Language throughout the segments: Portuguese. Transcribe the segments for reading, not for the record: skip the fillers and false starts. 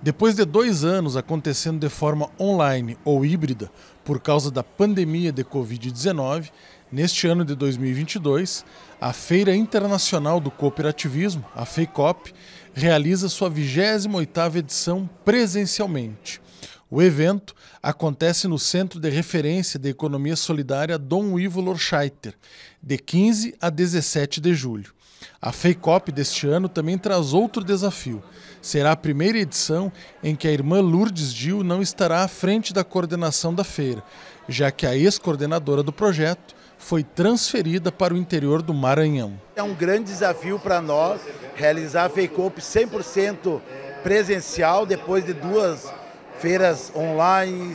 Depois de 2 anos acontecendo de forma online ou híbrida por causa da pandemia de Covid-19, neste ano de 2022, a Feira Internacional do Cooperativismo, a FEICOP, realiza sua 28ª edição presencialmente. O evento acontece no Centro de Referência de Economia Solidária Dom Ivo Lorscheiter, de 15 a 17 de julho. A FEICOP deste ano também traz outro desafio. Será a primeira edição em que a irmã Lourdes Gil não estará à frente da coordenação da feira, já que a ex-coordenadora do projeto foi transferida para o interior do Maranhão. É um grande desafio para nós realizar a FEICOP 100% presencial, depois de 2 feiras online,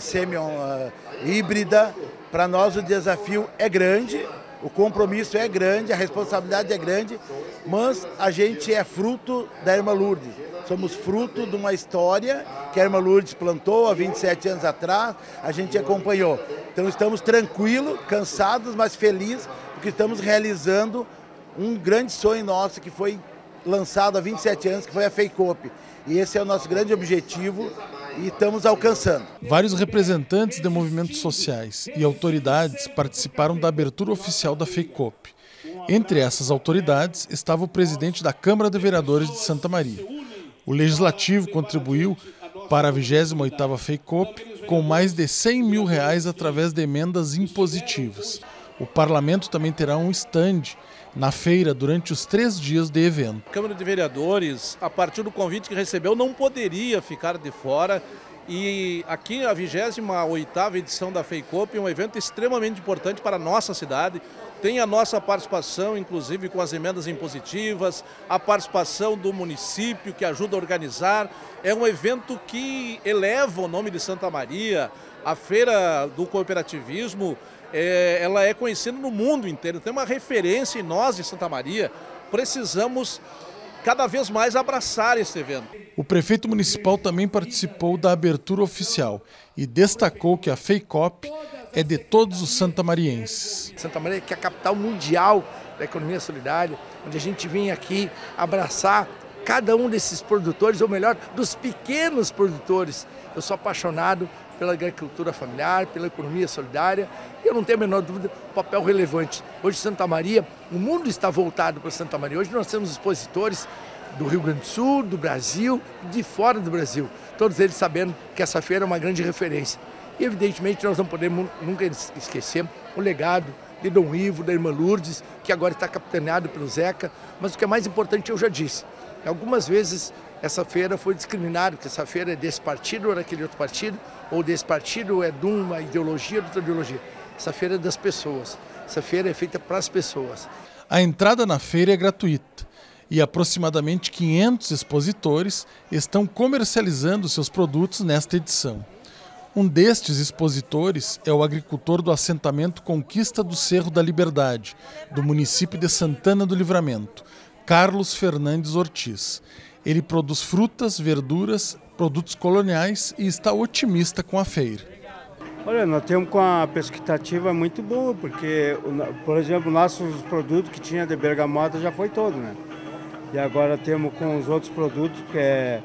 semi-híbrida. Para nós o desafio é grande, o compromisso é grande, a responsabilidade é grande, mas a gente é fruto da irmã Lourdes. Somos fruto de uma história que a irmã Lourdes plantou há 27 anos atrás, a gente acompanhou. Então estamos tranquilos, cansados, mas felizes, porque estamos realizando um grande sonho nosso que foi lançado há 27 anos, que foi a FEICOP. E esse é o nosso grande objetivo e estamos alcançando. Vários representantes de movimentos sociais e autoridades participaram da abertura oficial da FEICOP. Entre essas autoridades estava o presidente da Câmara de Vereadores de Santa Maria. O Legislativo contribuiu para a 28ª FEICOP com mais de R$100 mil através de emendas impositivas. O Parlamento também terá um stand na feira durante os 3 dias de evento. A Câmara de Vereadores, a partir do convite que recebeu, não poderia ficar de fora. E aqui a 28ª edição da FEICOP é um evento extremamente importante para a nossa cidade. Tem a nossa participação, inclusive com as emendas impositivas, a participação do município que ajuda a organizar. É um evento que eleva o nome de Santa Maria. A Feira do Cooperativismo ela é conhecida no mundo inteiro, tem uma referência e nós de Santa Maria precisamos cada vez mais abraçar esse evento. O prefeito municipal também participou da abertura oficial e destacou que a FEICOP é de todos os santamarienses. Santa Maria que é a capital mundial da economia solidária, onde a gente vem aqui abraçar cada um desses produtores, ou melhor, dos pequenos produtores. Eu sou apaixonado pela agricultura familiar, pela economia solidária, e eu não tenho a menor dúvida do papel relevante. Hoje Santa Maria, o mundo está voltado para Santa Maria. Hoje nós temos expositores do Rio Grande do Sul, do Brasil, de fora do Brasil, todos eles sabendo que essa feira é uma grande referência. E evidentemente nós não podemos nunca esquecer o legado de Dom Ivo, da irmã Lourdes, que agora está capitaneado pelo Zeca, mas o que é mais importante eu já disse. Algumas vezes essa feira foi discriminada, que essa feira é desse partido ou daquele outro partido, ou desse partido é de uma ideologia ou de outra ideologia. Essa feira é das pessoas, essa feira é feita para as pessoas. A entrada na feira é gratuita e aproximadamente 500 expositores estão comercializando seus produtos nesta edição. Um destes expositores é o agricultor do assentamento Conquista do Cerro da Liberdade, do município de Santana do Livramento, Carlos Fernandes Ortiz. Ele produz frutas, verduras, produtos coloniais e está otimista com a feira. Olha, nós temos com a perspectiva muito boa, porque, por exemplo, nossos produtos que tinha de bergamota já foi todo, né? E agora temos com os outros produtos, que é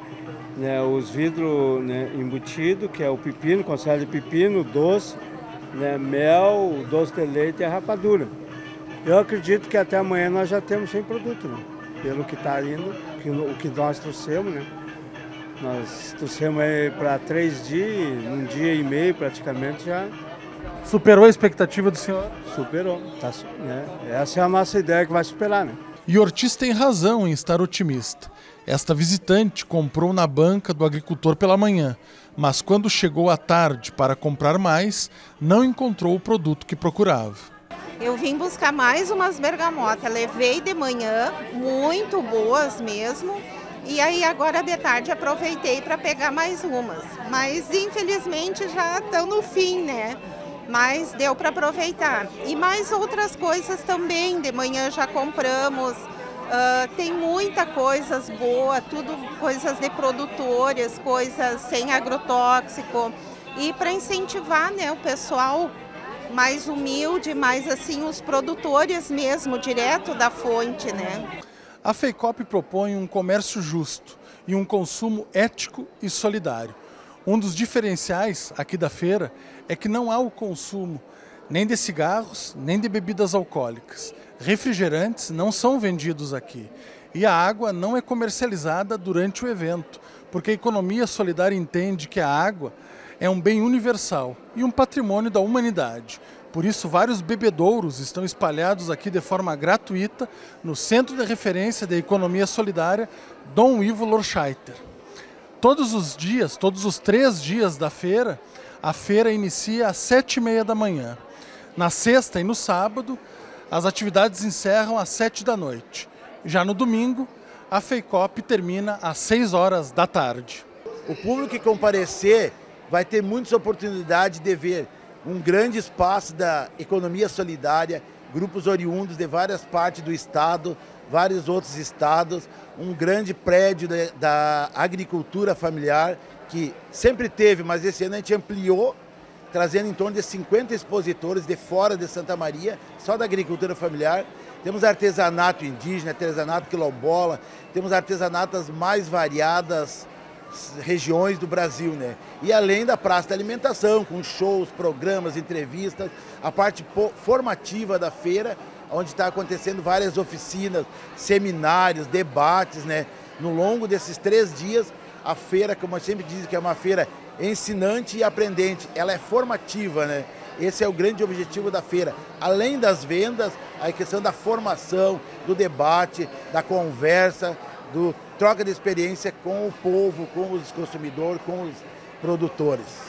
os vidros, né, embutidos, que é o pepino, conserva de pepino, doce, né, mel, doce de leite e a rapadura. Eu acredito que até amanhã nós já temos 100 produtos, né? Pelo que está indo, o que nós trouxemos, né? Nós trouxemos para 3 dias, 1 dia e meio praticamente já. Superou a expectativa do senhor? Superou, tá, né? Essa é a nossa ideia que vai superar, né? E Ortiz tem razão em estar otimista. Esta visitante comprou na banca do agricultor pela manhã, mas quando chegou à tarde para comprar mais, não encontrou o produto que procurava. Eu vim buscar mais umas bergamotas, levei de manhã, muito boas mesmo, e aí agora de tarde aproveitei para pegar mais umas. Mas infelizmente já estão no fim, né? Mas deu para aproveitar. E mais outras coisas também, de manhã já compramos. Tem muita coisas boas, tudo coisas de produtores, coisas sem agrotóxico. E para incentivar, né, o pessoal mais humilde, mais assim os produtores mesmo, direto da fonte, né? A FEICOP propõe um comércio justo e um consumo ético e solidário. Um dos diferenciais aqui da feira é que não há o consumo nem de cigarros, nem de bebidas alcoólicas. Refrigerantes não são vendidos aqui. E a água não é comercializada durante o evento, porque a economia solidária entende que a água é um bem universal e um patrimônio da humanidade. Por isso, vários bebedouros estão espalhados aqui de forma gratuita no Centro de Referência da Economia Solidária Dom Ivo Lorscheiter. Todos os 3 dias da feira, a feira inicia às 7h30 da manhã. Na sexta e no sábado, as atividades encerram às 7 da noite. Já no domingo, a FEICOP termina às 6 horas da tarde. O público que comparecer vai ter muitas oportunidades de ver um grande espaço da economia solidária, grupos oriundos de várias partes do estado, vários outros estados, um grande prédio da agricultura familiar, que sempre teve, mas esse ano a gente ampliou, trazendo em torno de 50 expositores de fora de Santa Maria, só da agricultura familiar. Temos artesanato indígena, artesanato quilombola, temos artesanatas mais variadas regiões do Brasil, né? E além da praça da alimentação, com shows, programas, entrevistas, a parte formativa da feira, onde está acontecendo várias oficinas, seminários, debates, né? No longo desses 3 dias, a feira, como eu sempre digo, que é uma feira ensinante e aprendente, ela é formativa, né? Esse é o grande objetivo da feira. Além das vendas, a questão da formação, do debate, da conversa, do troca de experiência com o povo, com os consumidores, com os produtores.